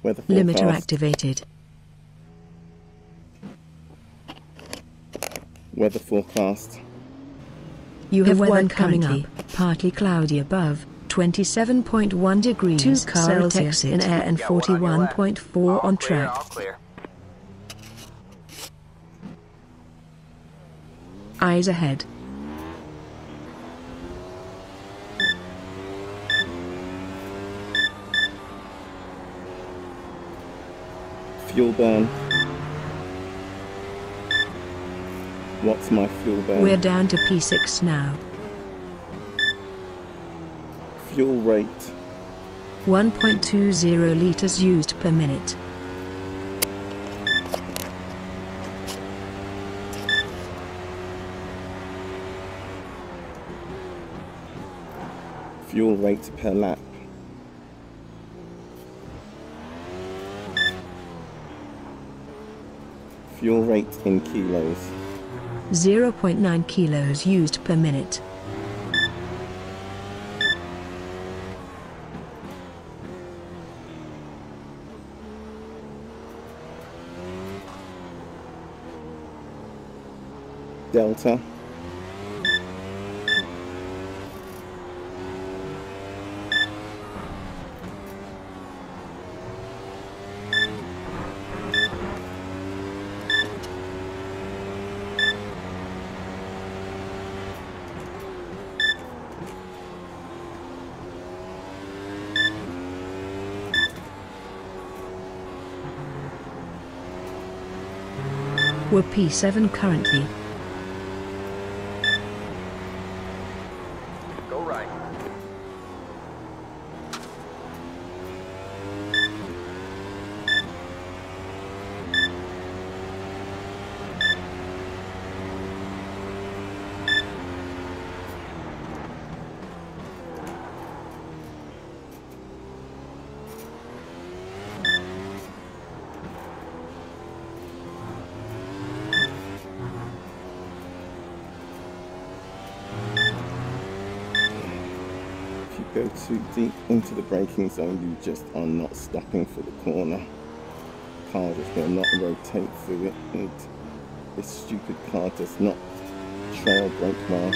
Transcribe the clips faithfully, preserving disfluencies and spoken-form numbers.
Weather forecast. Limiter activated. Weather forecast. You have one coming up. Partly cloudy above, twenty-seven point one degrees two Celsius in air and forty-one point four on track. All clear. Eyes ahead. Fuel burn. What's my fuel burn? We're down to P six now. Fuel rate. one point two zero liters used per minute. Fuel rate per lap. Fuel rate in kilos. zero point nine kilos used per minute. Delta. We're P seven currently. Go right. Go too deep into the braking zone, you just are not stopping for the corner. Car just will not rotate through it, and this stupid car does not trail brake well.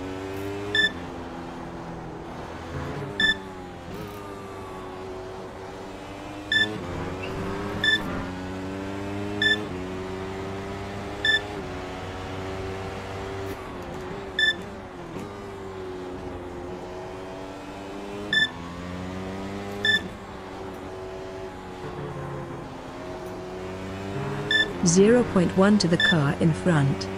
zero point one to the car in front.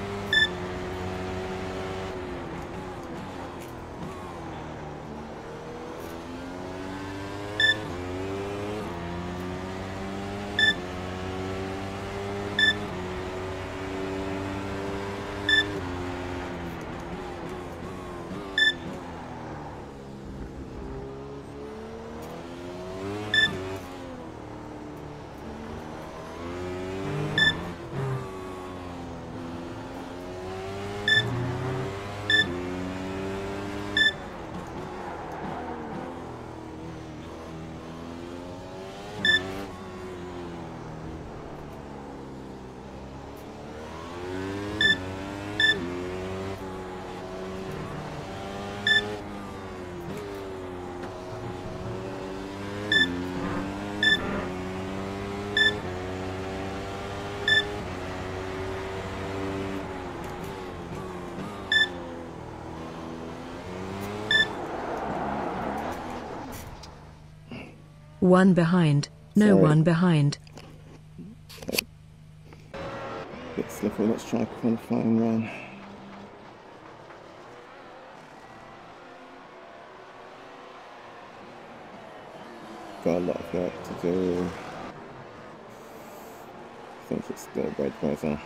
One behind. No Sorry. one behind. Bit slippery, let's try qualifying run. Got a lot of work to do. I think it's still red weather.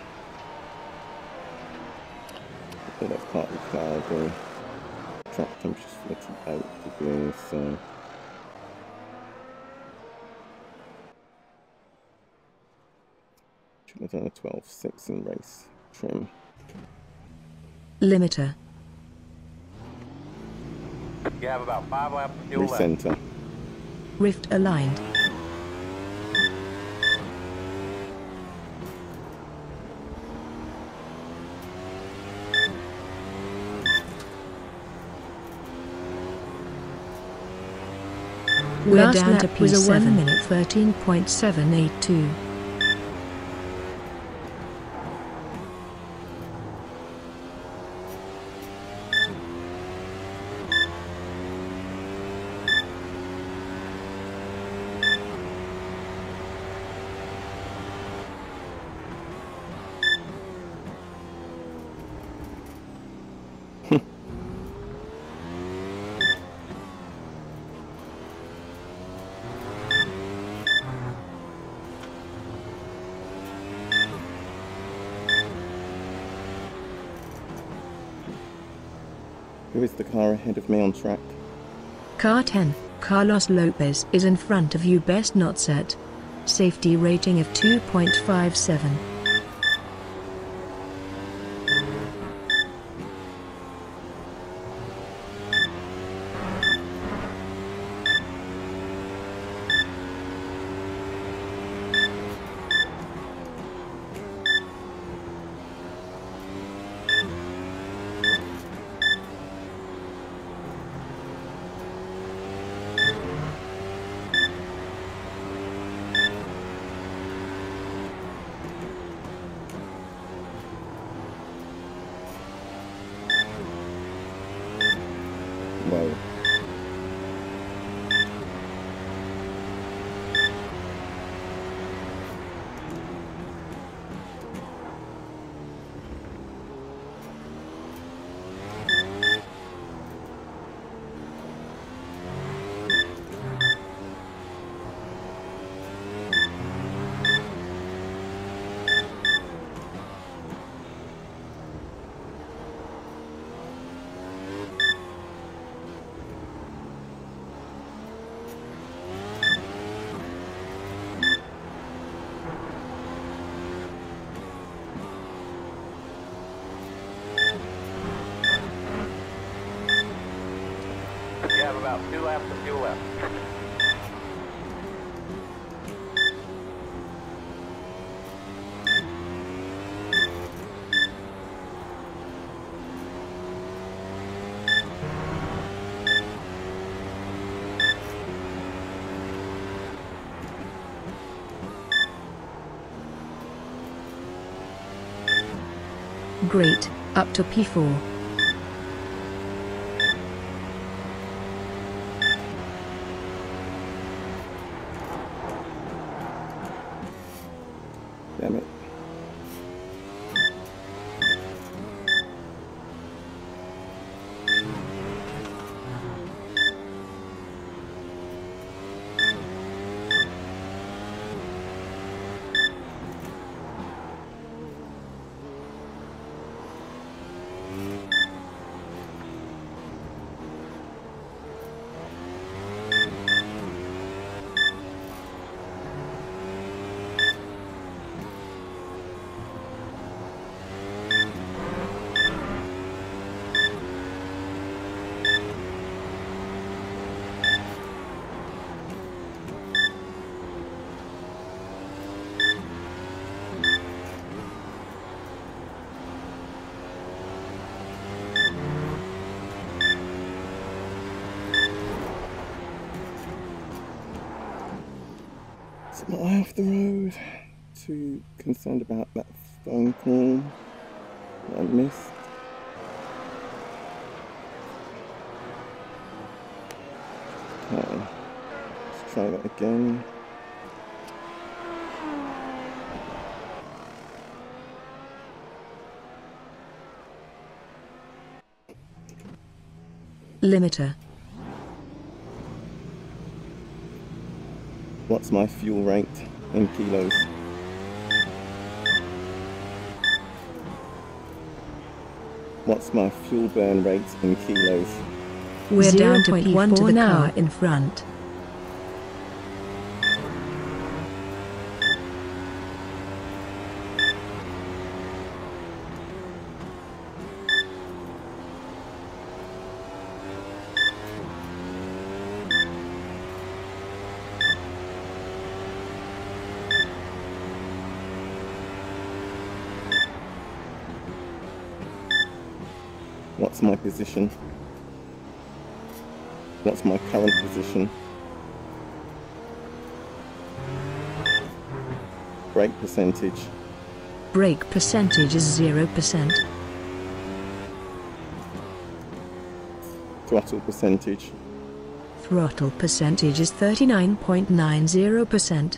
A bit of partly cloudy. Track temperature's forty-eight degrees, so should have done a twelve six in race trim. Limiter. You have about five laps of fuel left. Recenter. Rift aligned. We're Last down lap to P was a seven. one minute thirteen point seven eight two. Who is the car ahead of me on track? Car ten, Carlos Lopez is in front of you. Best not set. Safety rating of two point five seven. Whoa. You have about two laps of fuel left. Great, up to P four. Damn it. Is my eye off the road? Too concerned about that phone call that I missed. Okay, let's try that again. Limiter. What's my fuel rate in kilos? What's my fuel burn rate in kilos? We're down to P one to the now car in front. What's my position? What's my current position? Brake percentage. Brake percentage is zero percent. Throttle percentage. Throttle percentage is thirty-nine point nine zero percent.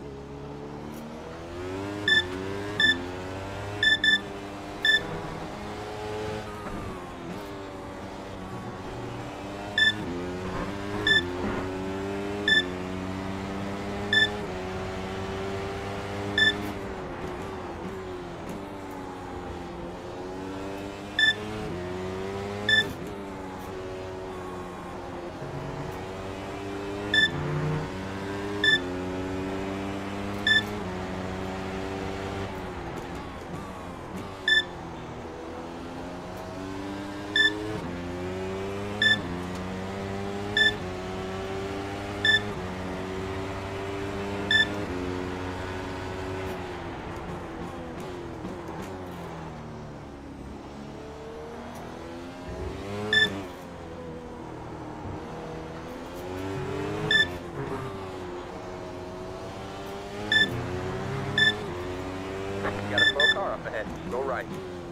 Got a slow car up ahead. Go right.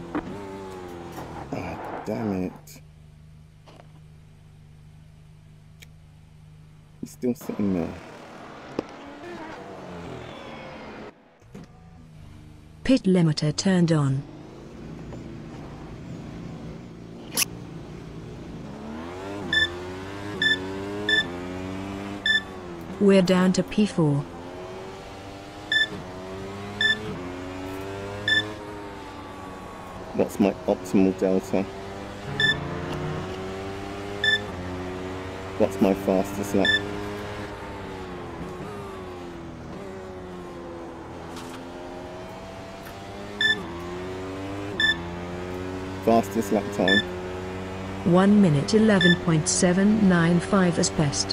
Ah, damn it. He's still sitting there. Pit limiter turned on. We're down to P four. What's my optimal delta? What's my fastest lap? Fastest lap time. one minute eleven point seven nine five as best.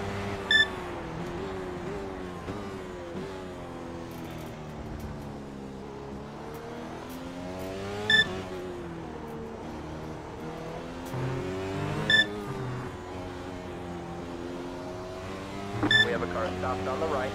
We have a car stopped on the right.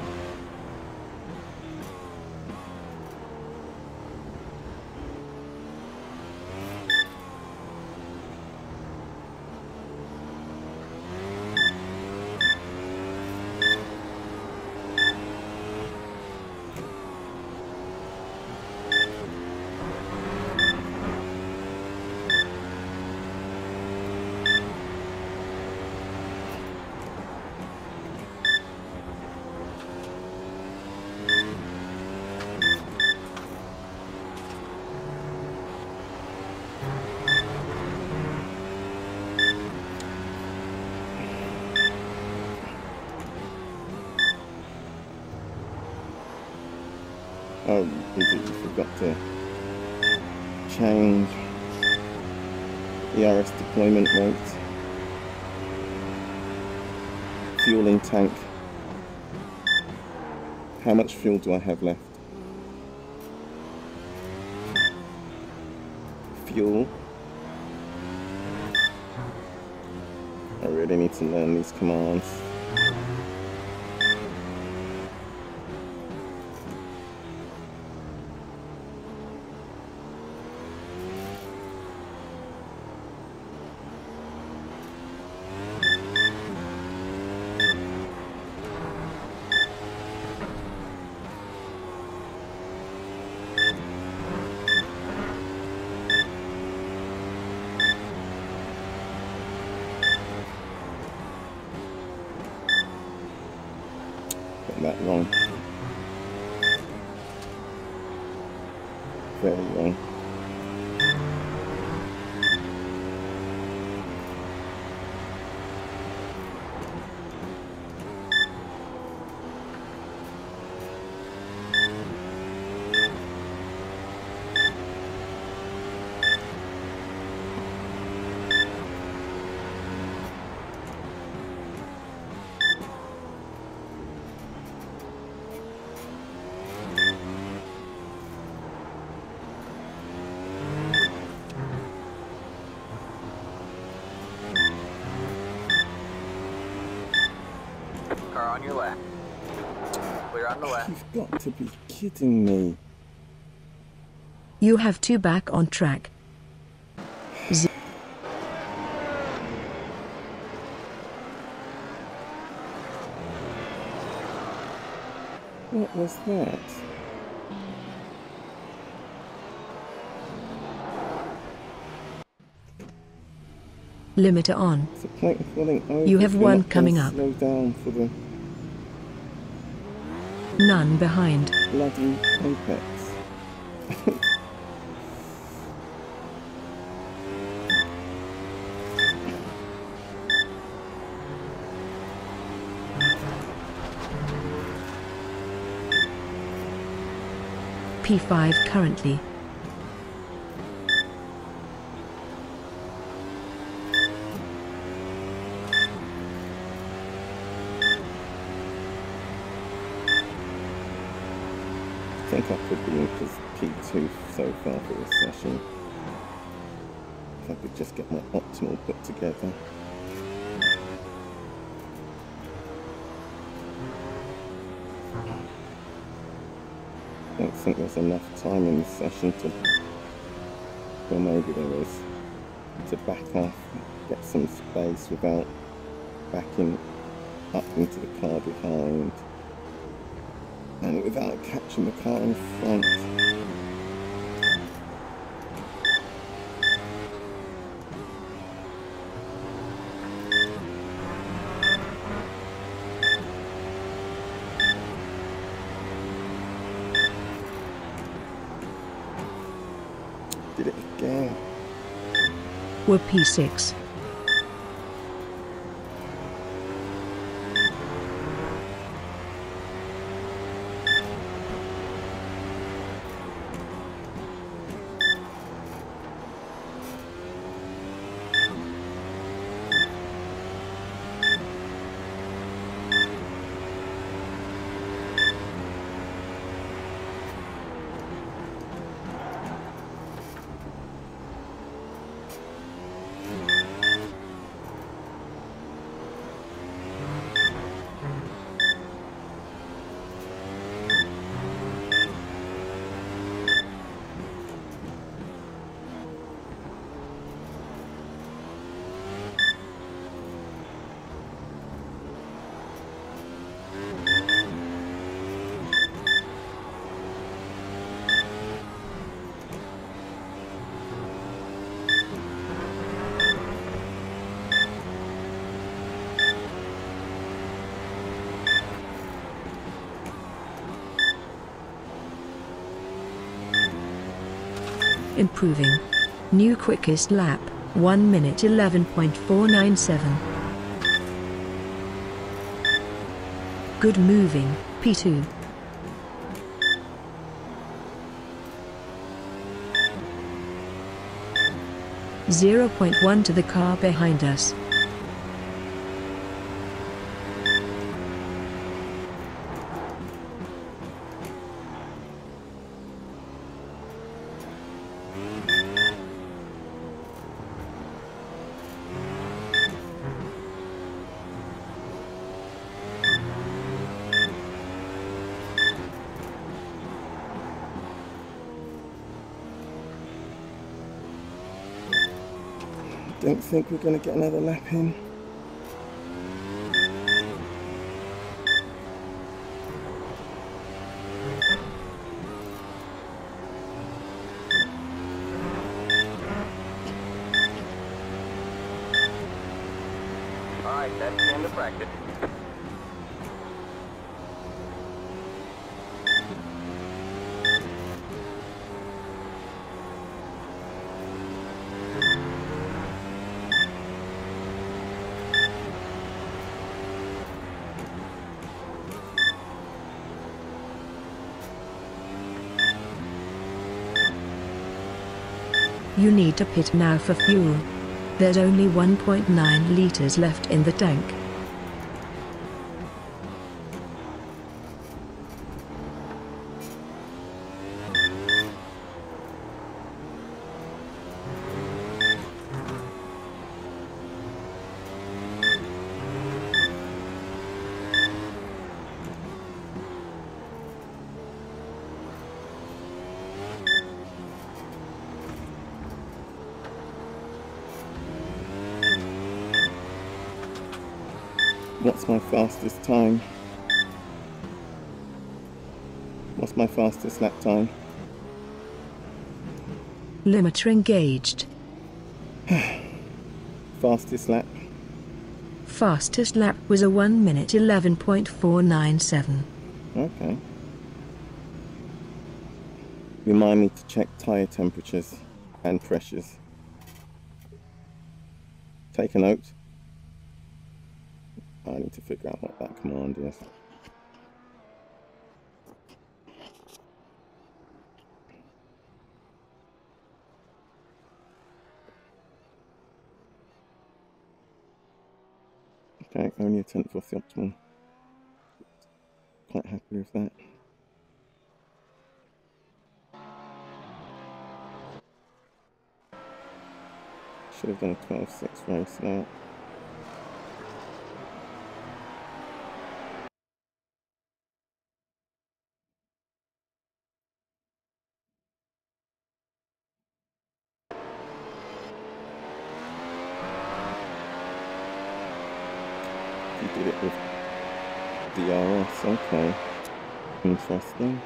Oh, idiot, you forgot to change the R S deployment rate. Fueling tank. How much fuel do I have left? Fuel. I really need to learn these commands. That wrong. Very wrong. Car on your left. Clear on the left. You've got to be kidding me. You have two back on track. Z What was that? Limiter on. It's a plate falling over. You have You're one not gonna coming up. Slow down for the None behind. bloody apex. P five currently. I think I could be in P two so far for this session. If I could just get my optimal put together. I don't think there's enough time in this session to, well maybe there is, to back off, get some space without backing up into the car behind. And without catching the car in front. Did it again. We're P six. Improving. New quickest lap, one minute eleven point four nine seven. Good moving, P two. zero point one to the car behind us. Don't think we're going to get another lap in. Alright, that's the end of practice. You need to pit now for fuel. There's only one point nine liters left in the tank. my fastest time? What's my fastest lap time? Limiter engaged. Fastest lap? Fastest lap was a one minute eleven point four nine seven. Okay. Remind me to check tyre temperatures and pressures. Take a note. I need to figure out what that command is. Okay, only a tenth off the optimal. Quite happy with that. Should have done a twelve six race now. You did it with D R S, okay. Interesting.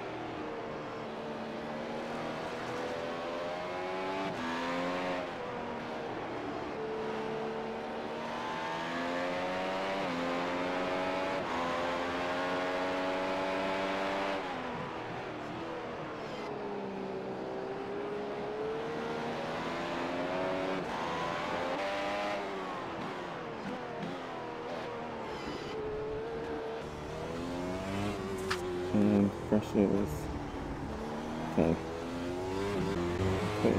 And pressures. Okay. Okay.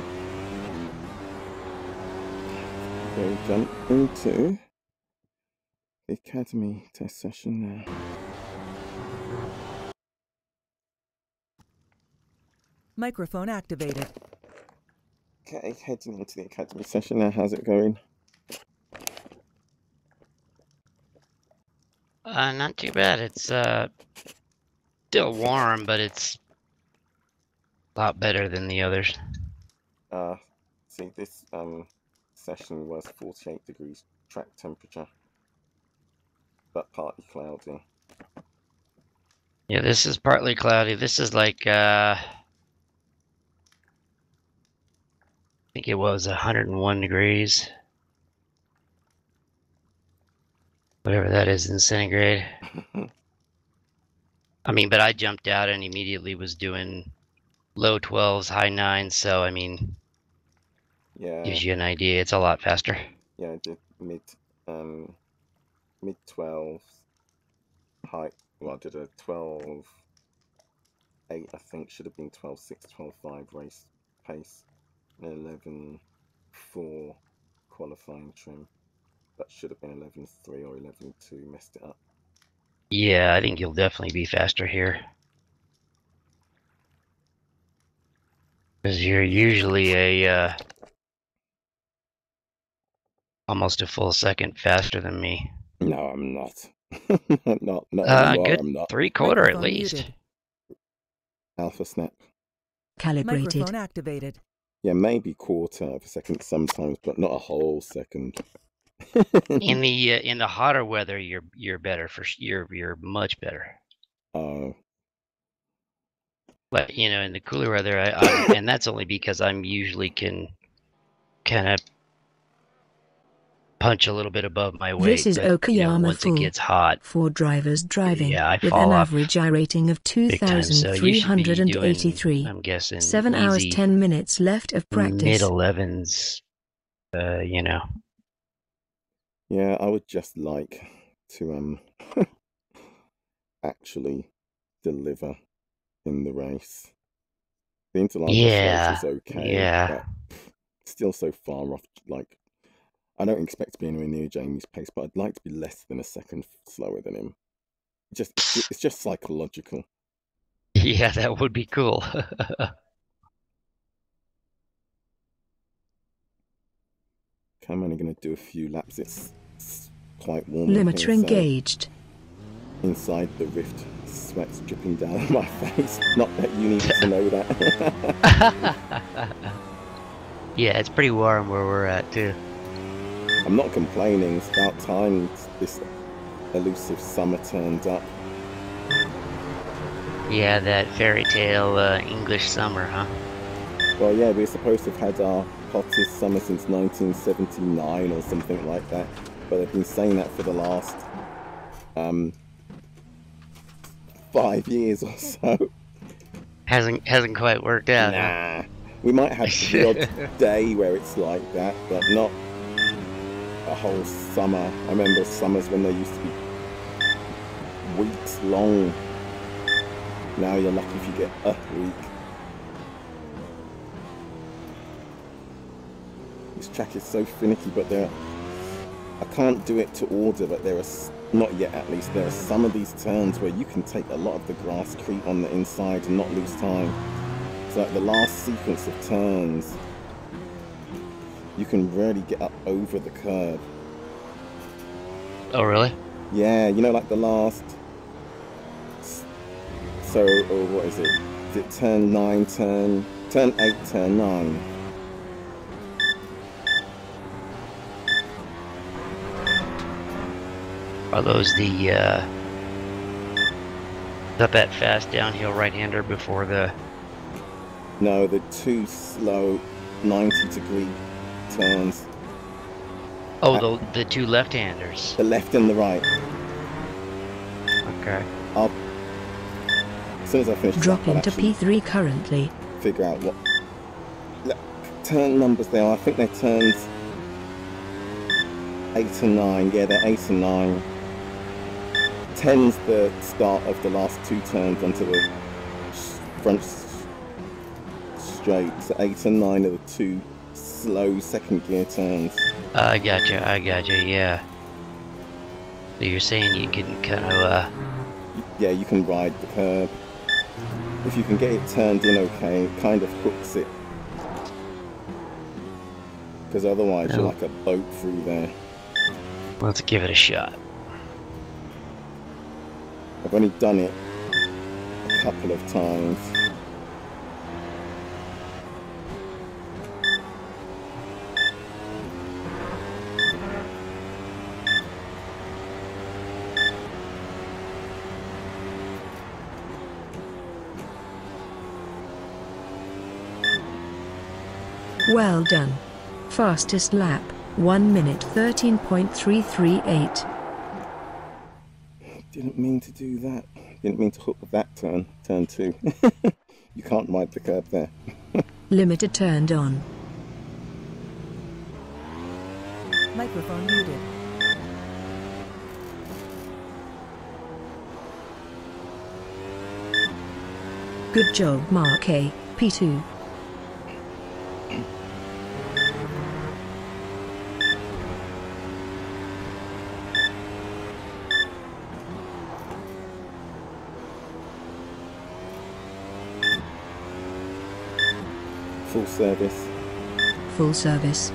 So jump into the Academy test session now. Microphone activated. Okay, heading into the Academy session now. How's it going? Uh, not too bad. It's uh still warm, but it's a lot better than the others. Uh, see, this um session was forty-eight degrees track temperature, but partly cloudy. Yeah, this is partly cloudy. This is like uh I think it was one hundred one degrees. Whatever that is in centigrade. I mean, but I jumped out and immediately was doing low twelves, high nines, so I mean, Yeah. gives you an idea. It's a lot faster. Yeah, I did mid um mid twelves, high. Well, I did a twelve eight. I think should have been twelve six, twelve five race pace, and eleven four qualifying trim. That should have been eleven three or eleven two. Messed it up. Yeah, I think you'll definitely be faster here. Because you're usually a uh, almost a full second faster than me. No, I'm not. not not Uh, anymore. good I'm not. three quarter at Microphone least. muted. Alpha snap. Calibrated. Microphone activated. Yeah, maybe quarter of a second sometimes, but not a whole second. In the uh, in the hotter weather, you're you're better for sh- you're you're much better. Oh. But you know, in the cooler weather, I, I and that's only because I'm usually can kind of punch a little bit above my weight. This is but, you know, Okayama once Full. it gets hot, For drivers driving yeah, I with fall an off average I rating of big time. So you should be doing, two thousand three hundred eighty-three. I'm guessing, seven hours easy ten minutes left of practice. mid elevens. Uh, you know. Yeah, I would just like to um actually deliver in the race. The Interlagos Yeah, race is okay, yeah. but still so far off. Like, I don't expect to be anywhere near Jamie's pace, but I'd like to be less than a second slower than him. Just it's just psychological. Yeah, that would be cool. Okay, I'm only going to do a few laps. It's, it's quite warm. in Limiter here, so engaged. inside the rift, sweat's dripping down my face. Not that you need to know that. Yeah, it's pretty warm where we're at too. I'm not complaining. It's about time this elusive summer turned up. Yeah, that fairy tale uh, English summer, huh? Well, yeah, we're supposed to have had our hottest summer since nineteen seventy-nine or something like that, but they've been saying that for the last um, five years or so. Hasn't hasn't quite worked out. Huh? Nah, we might have the odd day where it's like that, but not a whole summer. I remember summers when they used to be weeks long. Now you're lucky if you get a week. This track is so finicky, but there, I can't do it to order, but there are, not yet at least, there are some of these turns where you can take a lot of the grass creep on the inside and not lose time. So like the last sequence of turns, you can really get up over the curb. Oh, really? Yeah, you know, like the last, so, or what is it? Is it turn nine, turn, turn eight, turn nine? Are those the, uh, is that that fast downhill right-hander before the... No, the two slow ninety degree turns. Oh, Uh, the, the two left-handers. The left and the right. Okay. I'll, as soon as I finish Drop that, I'll into actually P three currently. figure out what le- turn numbers they are. I think they're turns eight and nine. Yeah, they're eight and nine. Ten's the start of the last two turns onto the s- front s- straight. So eight and nine are the two slow second gear turns. I gotcha, I gotcha, yeah. So you're saying you can kind of, uh... Yeah, you can ride the curb. If you can get it turned in okay, it kind of hooks it. Because otherwise Oh. you're like a boat through there. let's give it a shot. I've only done it a couple of times. Well done. Fastest lap, one minute thirteen point three three eight. Didn't mean to do that. Didn't mean to hook that turn, turn two. You can't ride the curb there. Limiter turned on. Microphone muted. Good job, Mark A. P two. Full service. Full service.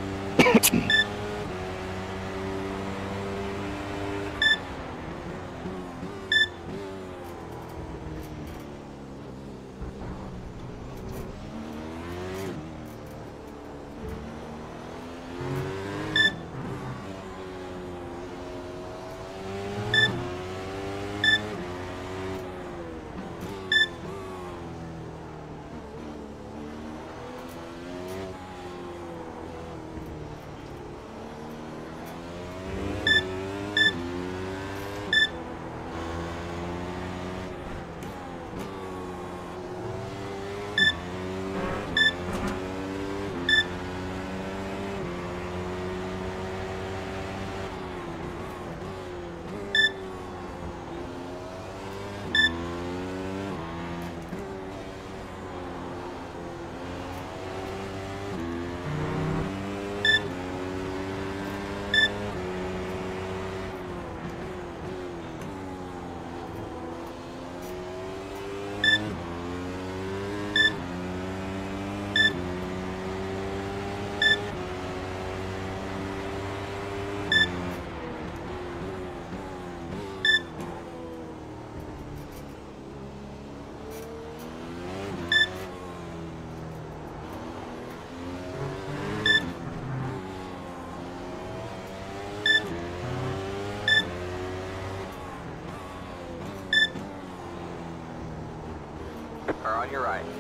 Car on your right.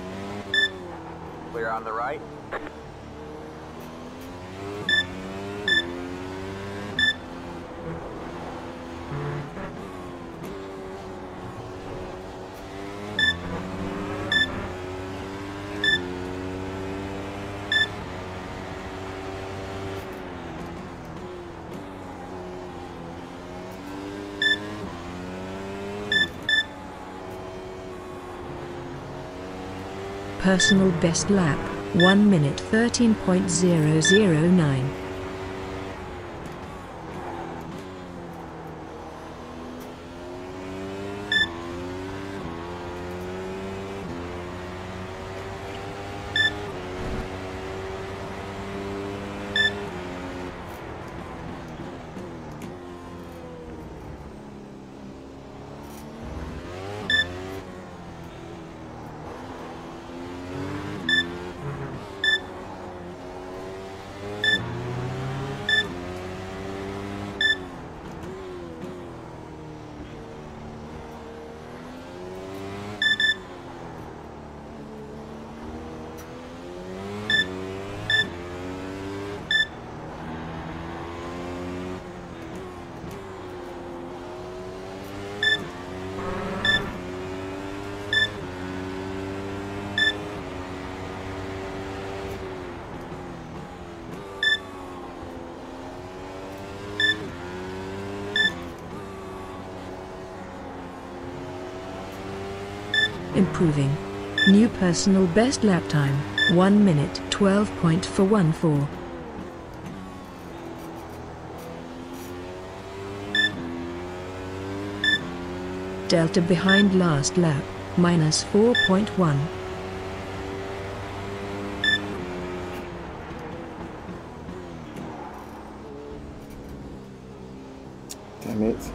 Clear on the right. Personal best lap, one minute thirteen point zero zero nine. Improving. New personal best lap time, one minute twelve point four one four. Delta behind last lap, minus four point one. Damn it.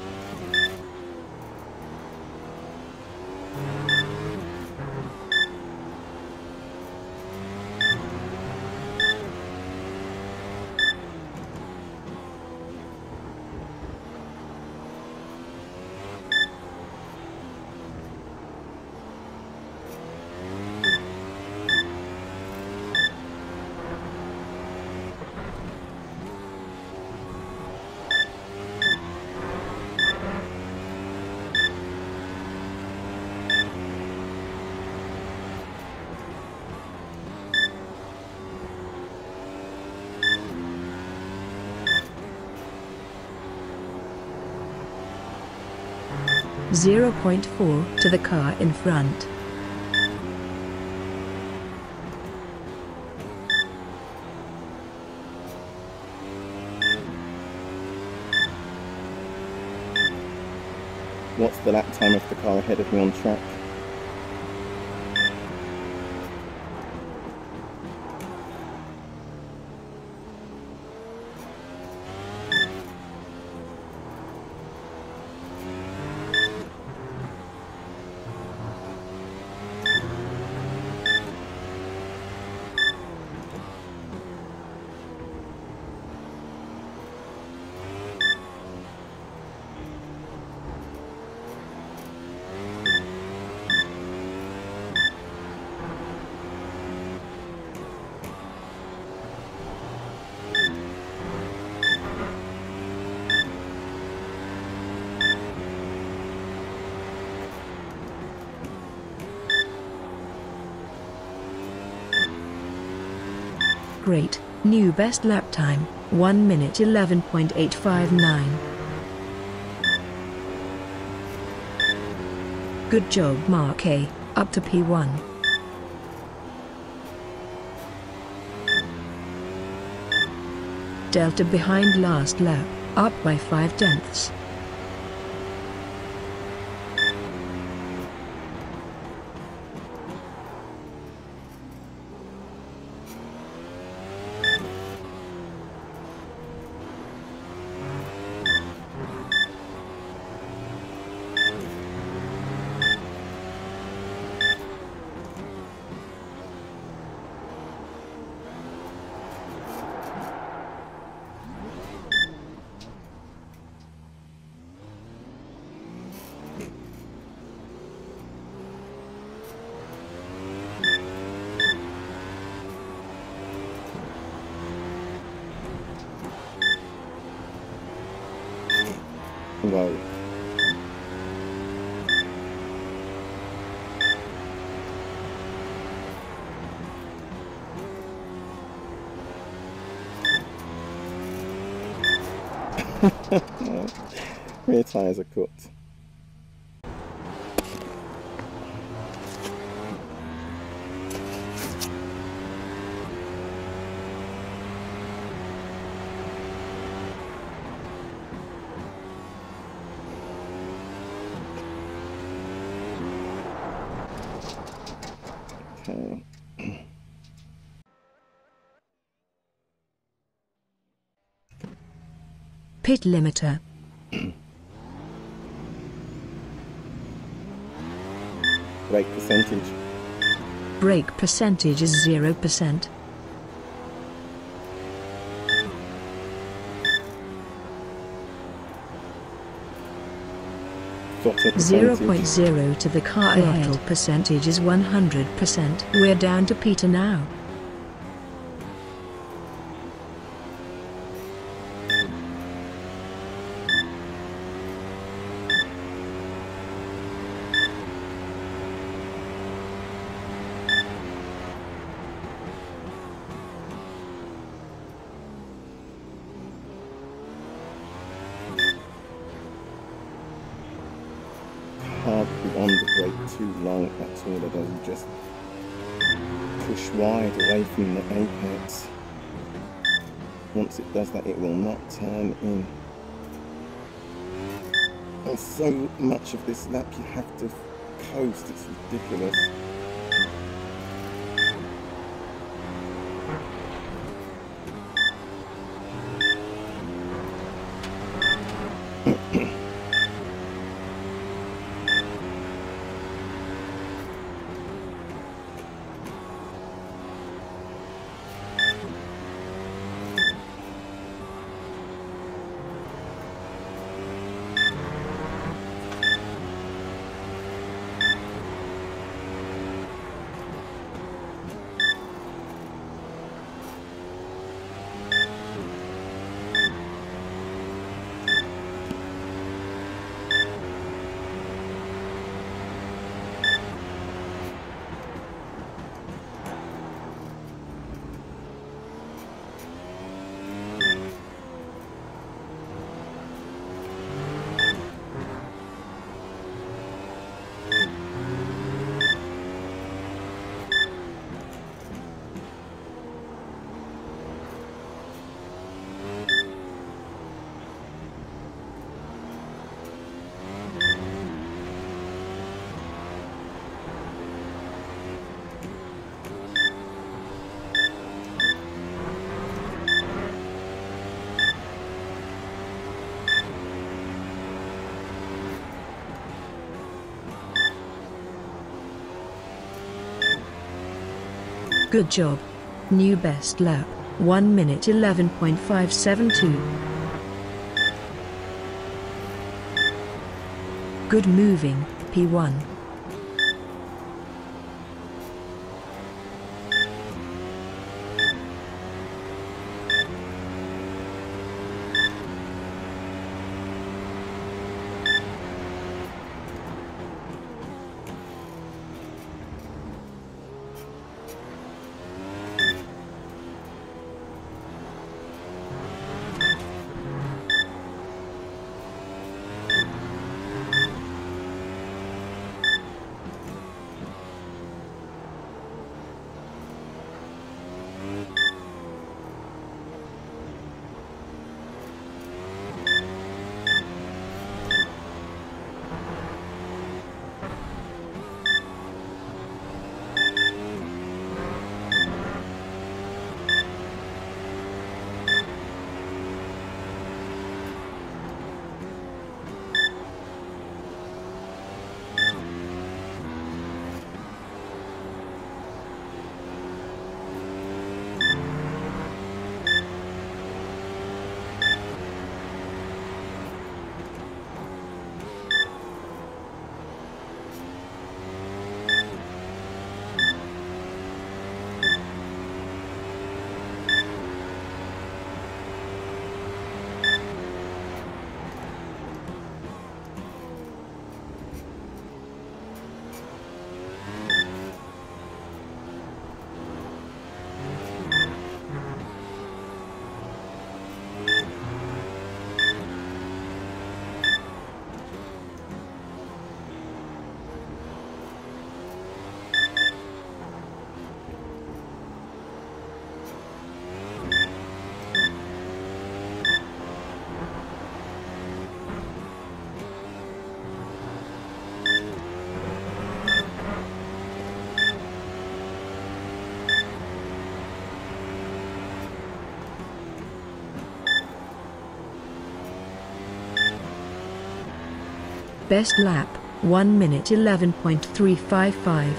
zero point four to the car in front. What's the lap time of the car ahead of me on track? Great, new best lap time, one minute eleven point eight five nine. Good job Mark A, up to P one. Delta behind last lap, up by five tenths. Rear tyres are cooked. Okay. Pit limiter. Brake percentage. Brake percentage is zero percent. Throttle zero point percentage. zero to the car ahead. Throttle percentage is one hundred percent. We're down to Peter now. Hard to be on the brake too long, that's all it does, you just push wide away from the apex. Once it does that, it will not turn in. And so much of this lap you have to coast, it's ridiculous. Good job. New best lap, one minute eleven point five seven two. Good moving, P one. Best lap, one minute eleven point three five five.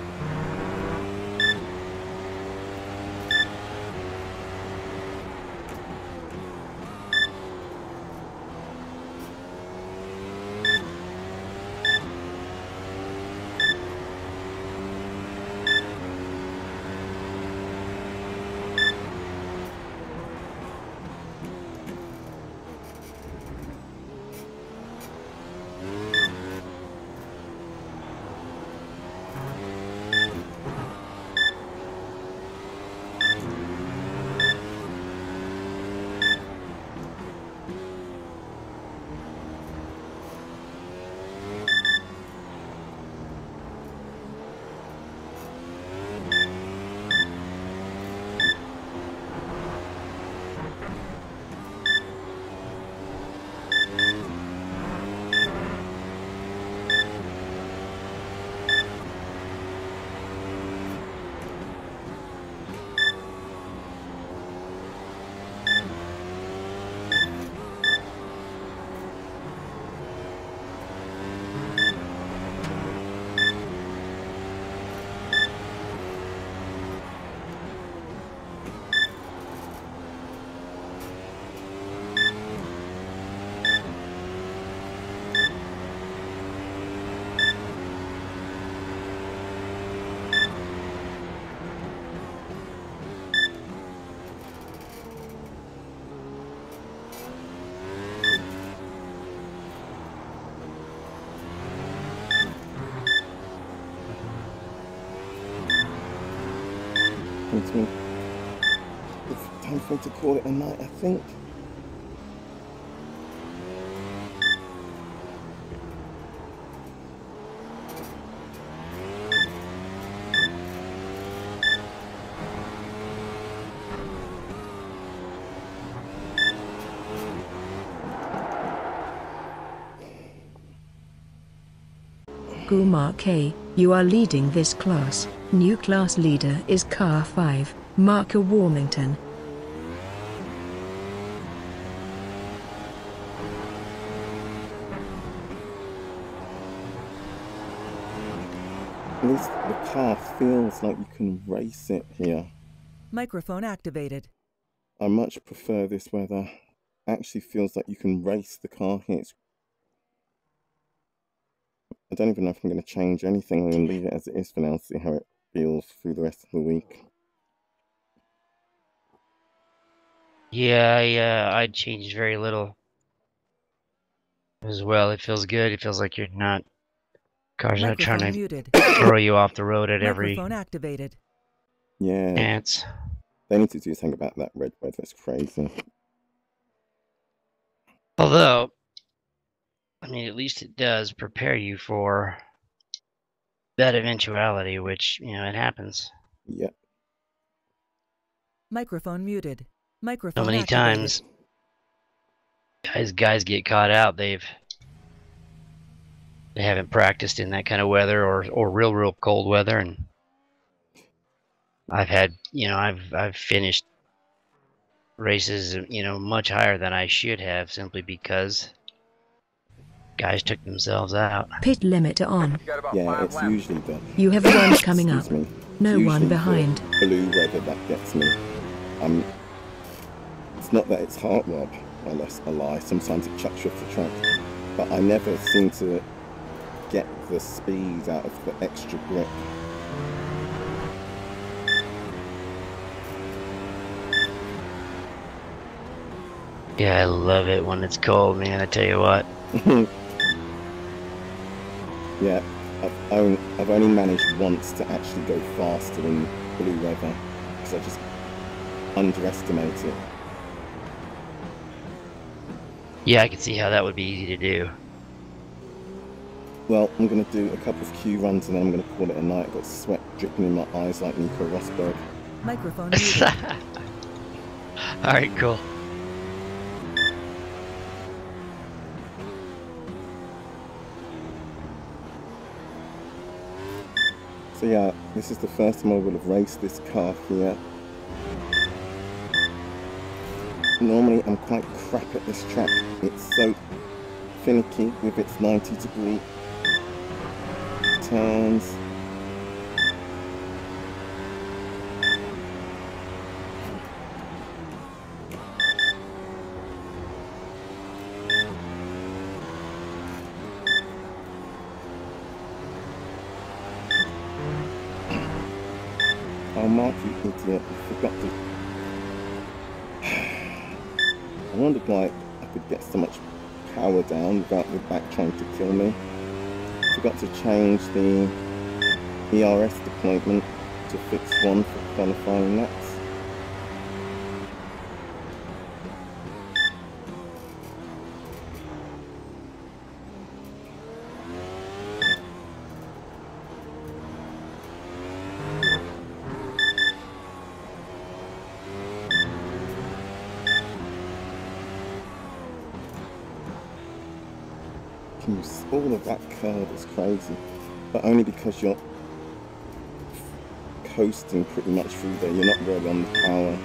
It's time for me to call it a night, I think. Kumar K, you are leading this class. New class leader is Car five, Marker Warmington. At least the car feels like you can race it here. Microphone activated. I much prefer this weather. Actually feels like you can race the car here. It's I don't even know if I'm going to change anything. I'm going to leave it as it is for now, see how it feels through the rest of the week. Yeah, yeah, I'd change very little as well. It feels good. It feels like you're not, cars not trying Microphone to muted. throw you off the road at every Microphone activated. Yeah, chance. they need to do something about that red weather. It's crazy. Although, I mean, at least it does prepare you for that eventuality, which, you know, it happens. Yep. Microphone muted. Microphone So many activated. times, guys, guys get caught out. They've they haven't practiced in that kind of weather or or real real cold weather, and I've had, you know, I've I've finished races, you know, much higher than I should have simply because guys took themselves out. Pit limiter on. Got about Yeah, five it's laps. usually the You have one coming up. excuse me. No It's one usually behind. the blue weather that gets me. Um, it's not that it's heart rob, unless a lie. Sometimes it chucks you off the track, but I never seem to get the speed out of the extra grip. Yeah, I love it when it's cold, man. I tell you what. Yeah, I've only, I've only managed once to actually go faster in blue weather because I just underestimate it. Yeah, I can see how that would be easy to do. Well, I'm going to do a couple of Q runs and then I'm going to call it a night. I've got sweat dripping in my eyes like Nico Rosberg. Microphone muted. Alright, cool. So yeah, this is the first time I will have raced this car here. Normally I'm quite crap at this track. It's so finicky with its ninety degree turns. Oh, Mark, you idiot, I forgot to... I wondered why I could get so much power down without the back trying to kill me. Forgot to change the E R S deployment to fix one for qualifying laps. All of that curve is crazy, but only because you're coasting pretty much through there. You're not really on the power.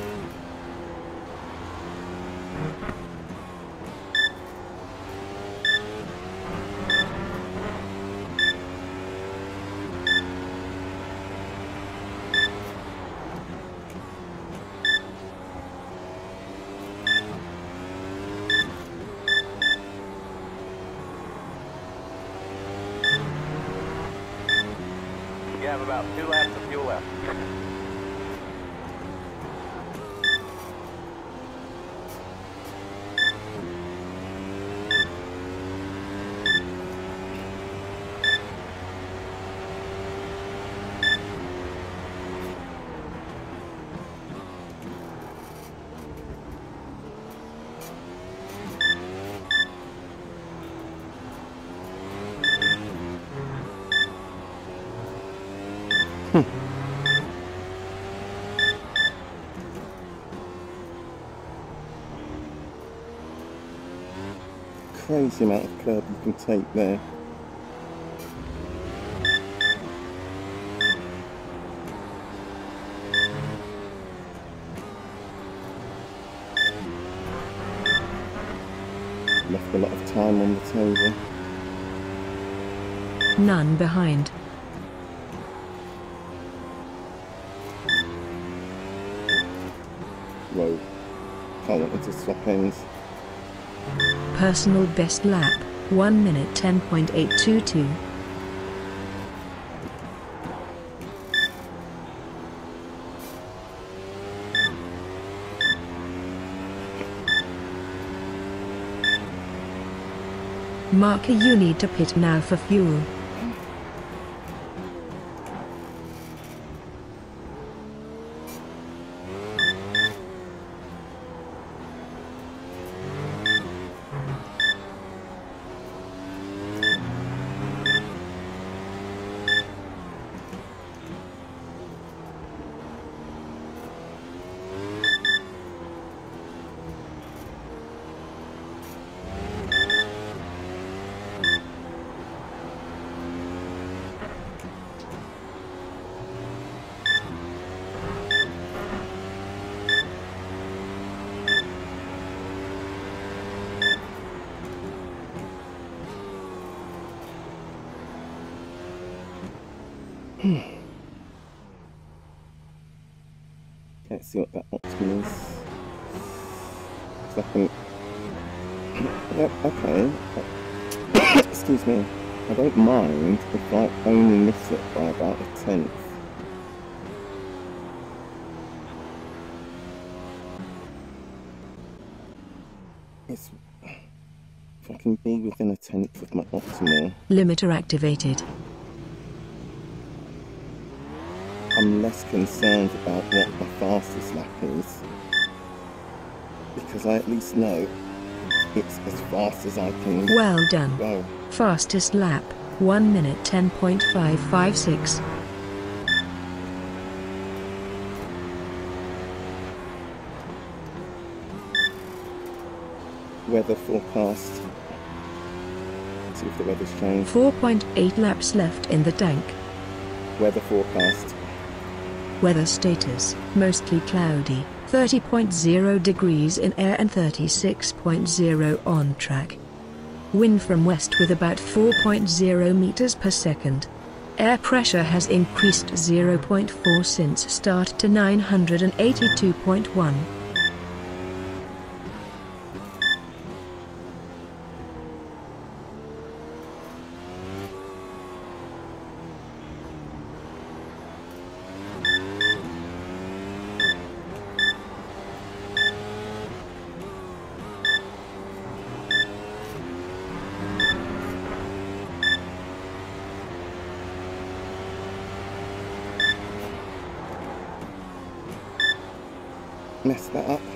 You have about two laps of fuel left. Crazy amount of curb you can take there. Left a lot of time on the table. None behind. Whoa. I wanted to swap ends. Personal best lap, one minute ten point eight two two. Marker, you need to pit now for fuel. Let's see what that option is. So I can... Yep, okay. Excuse me. I don't mind if I only miss it by about a tenth. It's... If I can be within a tenth of my optimal... Limiter activated. I'm less concerned about what my fastest lap is, because I at least know it's as fast as I can Well done. go. Fastest lap, one minute ten point five five six. Weather forecast. Let's see if the weather's changed. four point eight laps left in the tank. Weather forecast. Weather status, mostly cloudy, thirty point zero degrees in air and thirty-six point zero on track. Wind from west with about four point zero meters per second. Air pressure has increased zero point four since start to nine hundred eighty-two point one. Mess that up.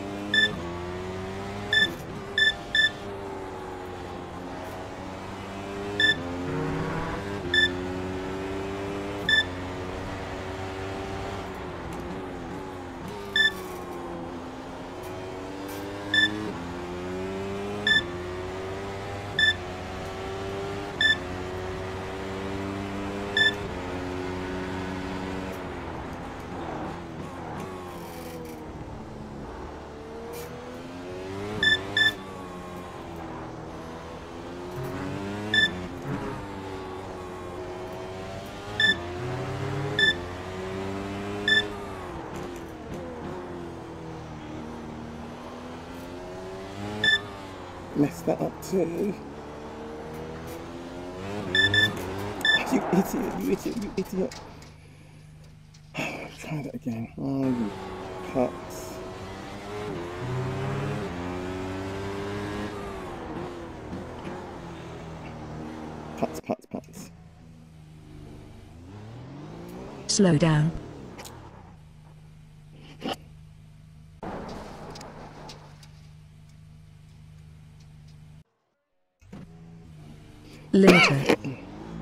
Mess that up too. You idiot, you idiot, you idiot. Try that again. Oh, you putz. Putz, putz, putz. Slow down. Limiter.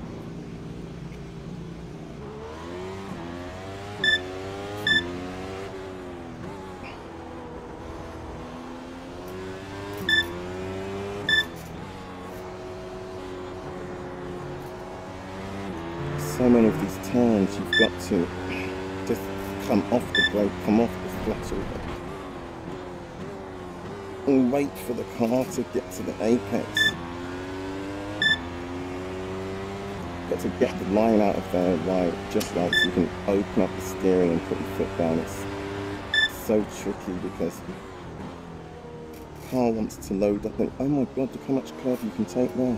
So many of these turns you've got to just come off the brake, come off the throttle and wait for the car to get to the apex. Got to get the line out of there right, just right, so you can open up the steering and put your foot down. It's so tricky because the car wants to load up and oh my god, look how much curve you can take there.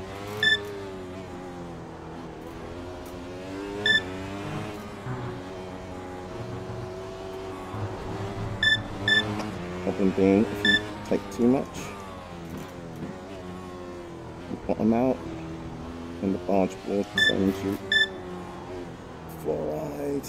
Problem being, if you take too much, you bottom out and the barge board sends you for a ride.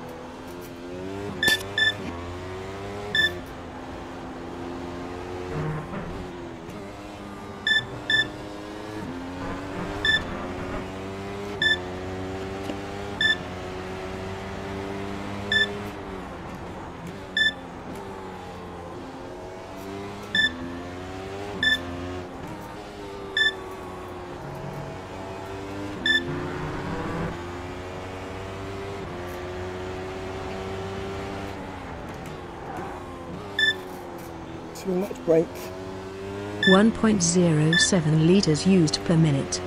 Too much brake. one point zero seven liters used per minute.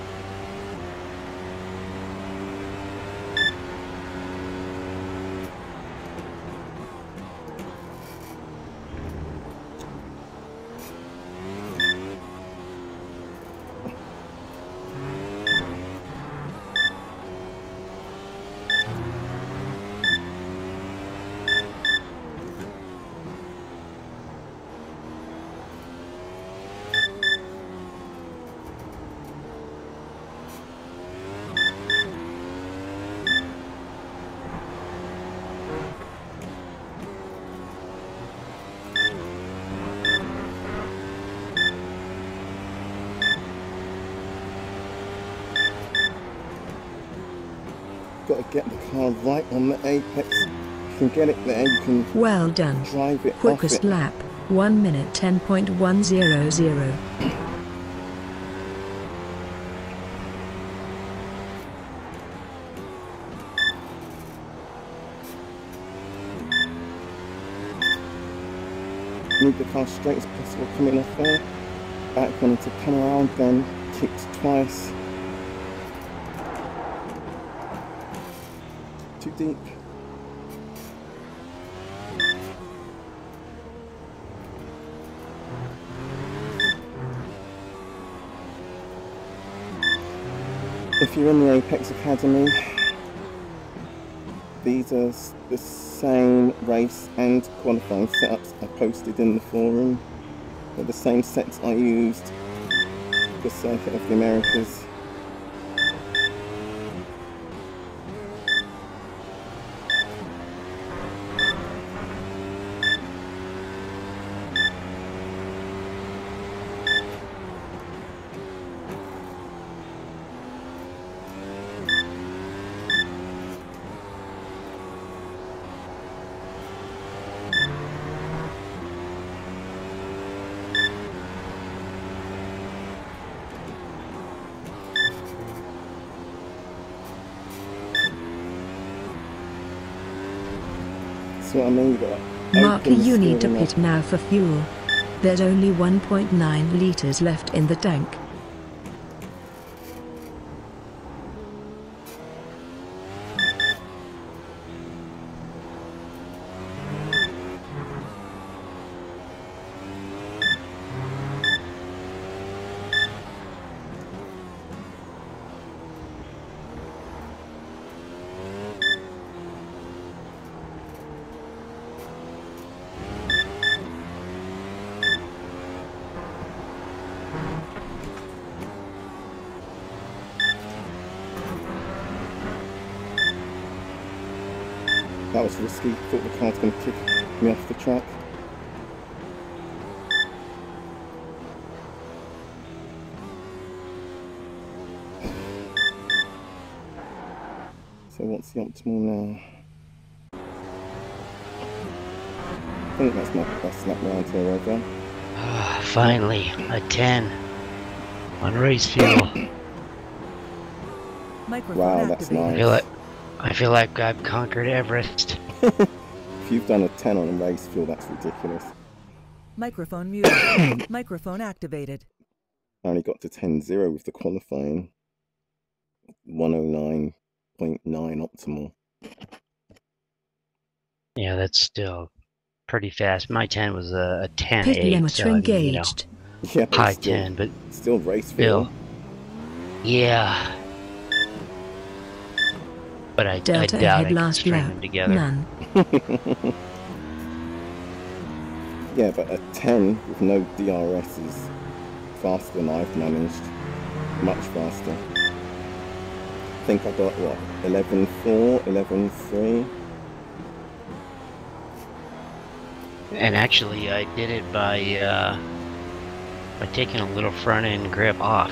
Got to get the car right on the apex. You can get it there, you can Well done. drive it Quickest off it. lap, one minute ten point one zero zero. Move the car straight as possible, coming off there. Back on to come around then. kicked twice. Too deep. If you're in the Apex Academy, these are the same race and qualifying setups I posted in the forum. They're the same sets I used for Circuit of the Americas. What I mean, Marker, you need to pit now for fuel. There's only one point nine litres left in the tank. That was risky. Thought the car was going to kick me off the track. So what's the optimal now? I think that's my best lap round here ever. Ah, finally, a ten on race fuel. Microphone Wow, that's activated. I feel nice. like I feel like I've conquered Everest. If you've done a ten on a race fuel, that's ridiculous. Microphone muted. Microphone activated. I only got to ten zero with the qualifying. one oh nine point nine optimal. Yeah, that's still pretty fast. My ten was a, a ten Pit eight, limiter so I mean, you know, engaged. Yeah, but high still, ten, but still race still, fuel. yeah. But I, I Delta doubt I ahead can last string lap. them together. None. Yeah, but a ten with no D R S is faster than I've managed. Much faster. I think I got, what, eleven four, eleven three? And actually, I did it by uh, by taking a little front end grip off.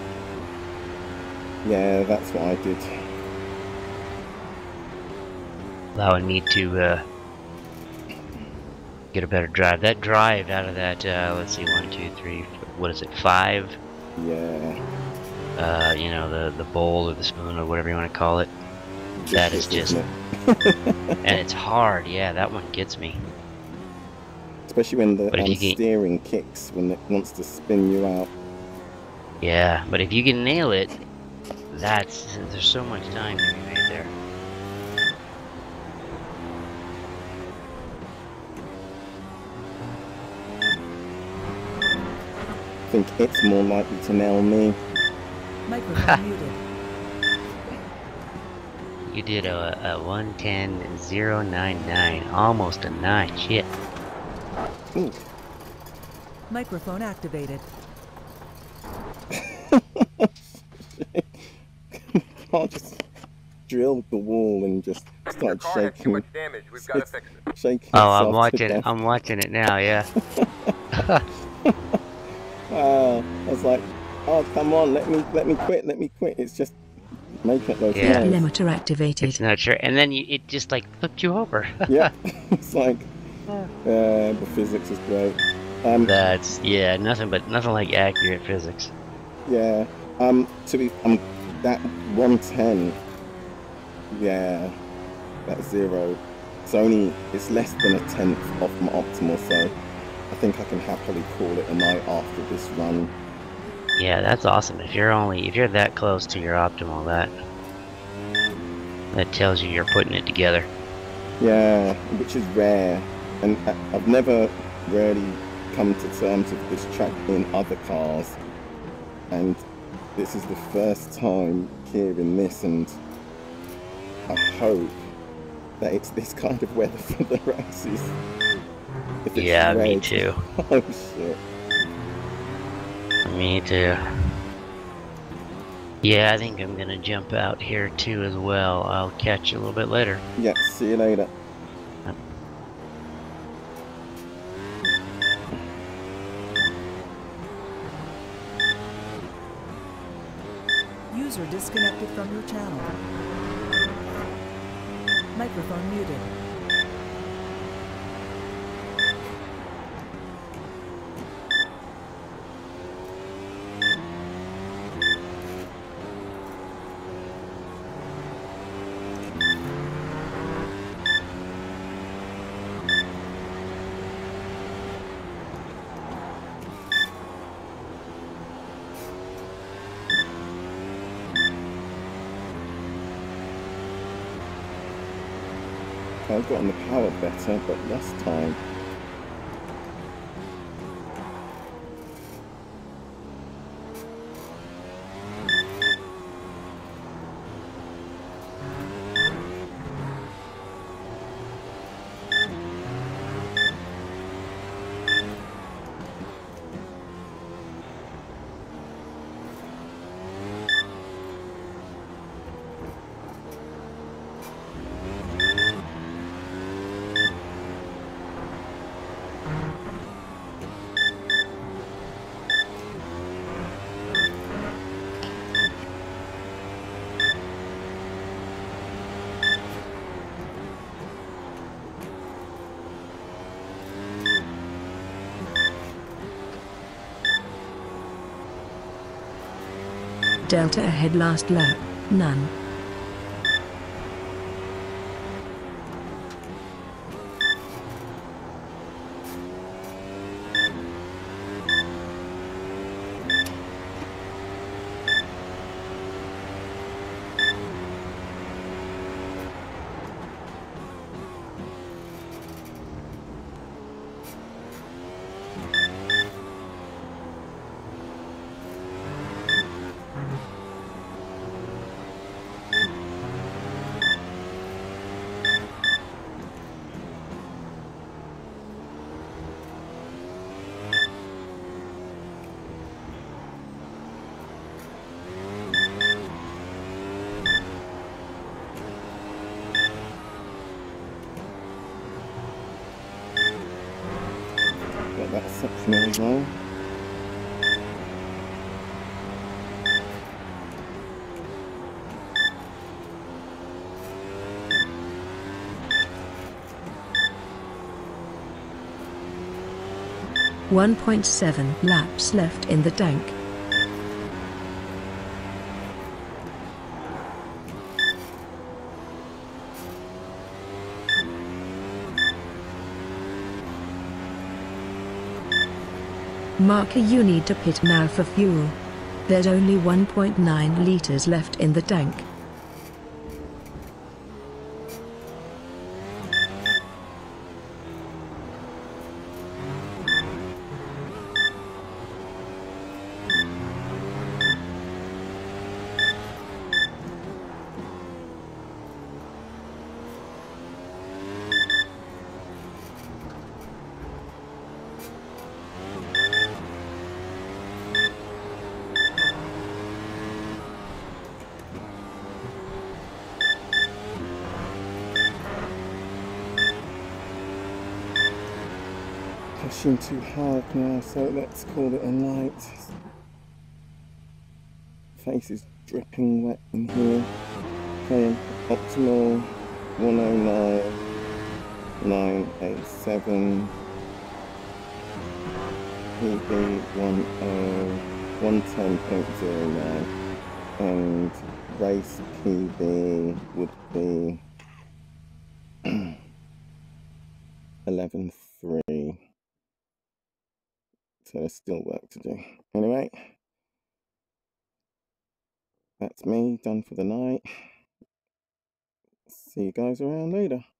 Yeah, that's what I did. Allowing me to uh, get a better drive. That drive out of that, uh, let's see, one, two, three, what is it, five? Yeah. Uh, you know, the the bowl or the spoon or whatever you want to call it. That is just, isn't and it's hard. Yeah, that one gets me. Especially when the But if um, you can- steering kicks, when it wants to spin you out. Yeah, but if you can nail it, that's there's so much time to be made there. I think it's more likely to nail me. Microphone muted. You did a, a one ten zero nine nine, almost a nine. Shit. Ooh. Microphone activated. I just drilled the wall and just started shaking. damage. We've got to fix it. shaking Oh, I'm itself to watching. death. I'm watching it now. Yeah. Uh, I was like, oh come on, let me let me quit, let me quit. It's just making those Yeah. Pit noise. limiter activated. It's not sure, and then you, it just like flipped you over. Yeah, it's like, uh, the physics is great. Um, That's yeah, nothing but nothing like accurate physics. yeah. Um, to be um, that one ten. Yeah, that zero. It's only it's less than a tenth off my optimal, so I think I can happily call it a night after this run. Yeah, that's awesome. If you're only if you're that close to your optimal, that that tells you you're putting it together. Yeah, which is rare, and I've never really come to terms with this track in other cars, and this is the first time hearing this, and I hope that it's this kind of weather for the races. If it's Yeah, red, me too. Oh shit. Me too. Yeah, I think I'm gonna jump out here too as well. I'll catch you a little bit later. Yeah, see you later. User disconnected from your channel. Microphone muted. I've gotten the power better, but less time. Delta ahead last lap, none. Got that section as well. one point seven laps left in the tank. Marker, you need to pit now for fuel. There's only one point nine liters left in the tank. Pushing too hard now, so let's call it a night. Face is dripping wet in here. Okay, optimal one oh nine nine eight seven. P B one ten point zero nine, and race P B would be eleven three. So there's still work to do. Anyway, that's me done for the night. See you guys around later.